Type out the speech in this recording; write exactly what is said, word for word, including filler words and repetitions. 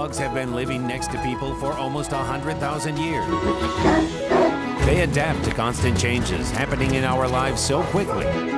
dogs have been living next to people for almost one hundred thousand years. They adapt to constant changes happening in our lives so quickly